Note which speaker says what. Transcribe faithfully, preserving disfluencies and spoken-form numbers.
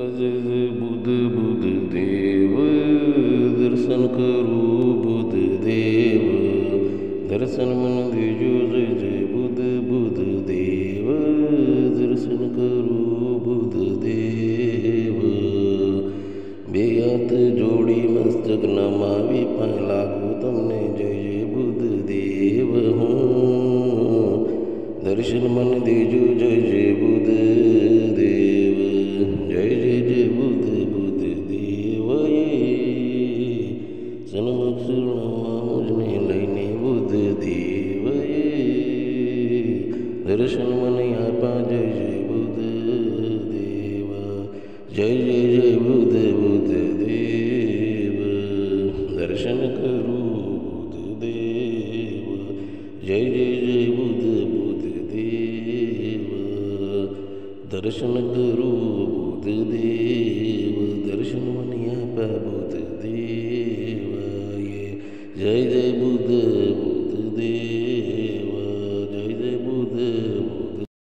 Speaker 1: जय जय बुध बुध देव दर्शन करो बुध देव दर्शन मन दीजो जय जय बुध बुध देव दर्शन करो बुध देव बेअत जोड़ी मस्तक नमावी पाए लागू तमने जय जय बुध देव हूँ दर्शन मन दीजो जय जय बुध देव जय जय जय बुध बुध देव सन्मुख सुरमा मुझने लैने बुध देव दर्शन मन आपा जय जय बुध देव जय जय जय बुध बुध देव दर्शन करो बुध देव जय जय जय बुध बुध देव दर्शन करो बुध देव दर्शन मनिया पा बुध देव ये जय जय बुध